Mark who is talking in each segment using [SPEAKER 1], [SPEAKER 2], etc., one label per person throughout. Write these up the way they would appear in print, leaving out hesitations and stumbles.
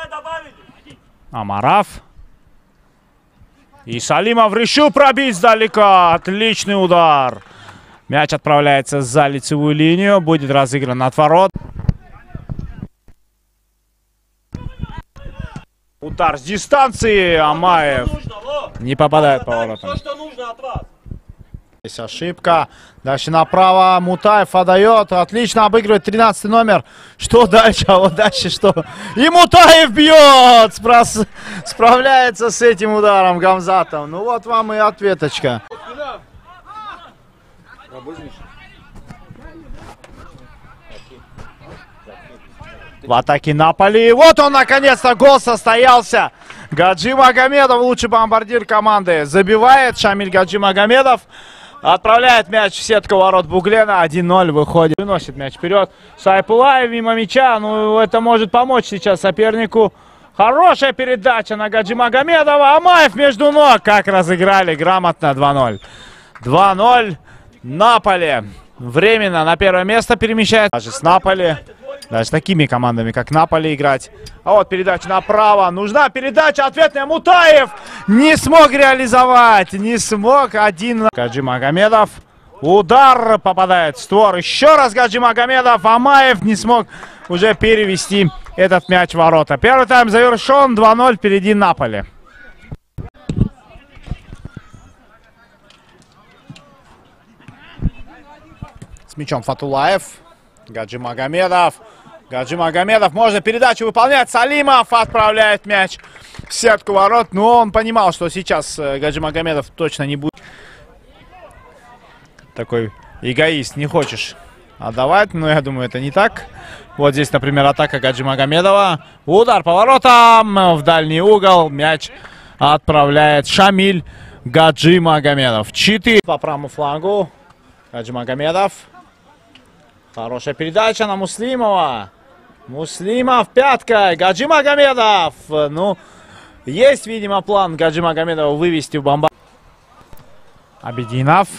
[SPEAKER 1] Амаров. И Салимов решил пробить сдалека. Отличный удар. Мяч отправляется за лицевую линию. Будет разыгран от ворот. Удар с дистанции. Амаев не попадает по воротам. Здесь ошибка. Дальше направо. Мутаев отдает. Отлично обыгрывает 13 номер. Что дальше? А вот дальше что? И Мутаев бьет! Справляется с этим ударом Гамзатов. Ну вот вам и ответочка. В атаке Наполи. Вот он, наконец-то, гол состоялся. Гаджи Магомедов, лучший бомбардир команды, забивает. Шамиль Гаджи Магомедов отправляет мяч в сетку ворот Буглена. 1-0 выходит. Выносит мяч вперед. Сайпулаев мимо мяча. Ну, это может помочь сейчас сопернику. Хорошая передача на Гаджи Магомедова. Амаев между ног. Как разыграли грамотно. 2-0. 2-0. Наполи временно на первое место перемещает. Даже с Наполи. Даже с такими командами, как Наполи, играть. А вот передача направо. Нужна передача ответная. Мутаев не смог реализовать. Не смог. Гаджи Магомедов. Удар попадает в створ. Еще раз Гаджи Магомедов. Амаев не смог уже перевести этот мяч в ворота. Первый тайм завершен. 2-0. Впереди Наполи. С мячом Фатулаев. Гаджи Магомедов. Гаджи Магомедов. Можно передачу выполнять. Салимов отправляет мяч в сетку ворот. Но он понимал, что сейчас Гаджи Магомедов точно не будет. Такой эгоист. Не хочешь отдавать. Но я думаю, это не так. Вот здесь, например, атака Гаджи Магомедова. Удар по воротам. В дальний угол. Мяч отправляет Шамиль Гаджи Магомедов. 4 по правому флангу. Гаджи Магомедов. Хорошая передача на Муслимова. Муслимов пяткой. Гаджи Магомедов. Ну, есть, видимо, план Гаджи Магомедова вывести в бомба. Абединов.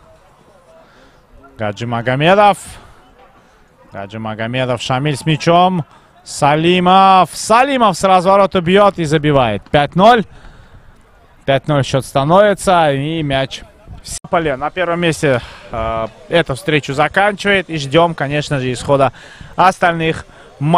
[SPEAKER 1] Гаджи Магомедов. Гаджи Магомедов. Шамиль с мячом. Салимов. Салимов с разворота бьет и забивает. 5-0. 5-0 счет становится. И мяч. Наполи на первом месте эту встречу заканчивает. И ждем, конечно же, исхода остальных